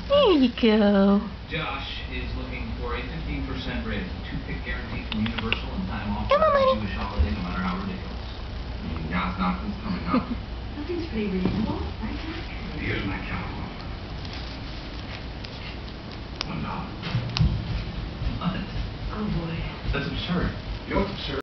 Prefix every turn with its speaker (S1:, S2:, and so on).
S1: There you go.
S2: Josh is looking for a 15% raise, a 2-pick guarantee from Universal and time off
S1: Come on,
S2: for a
S1: buddy.
S2: Jewish holiday, no matter how ridiculous.
S3: Nothing's coming up.
S4: Nothing's pretty reasonable, right, Jack?
S3: Here's my calendar. $1.
S2: What?
S4: Oh, boy.
S2: That's absurd.
S3: You know what's absurd?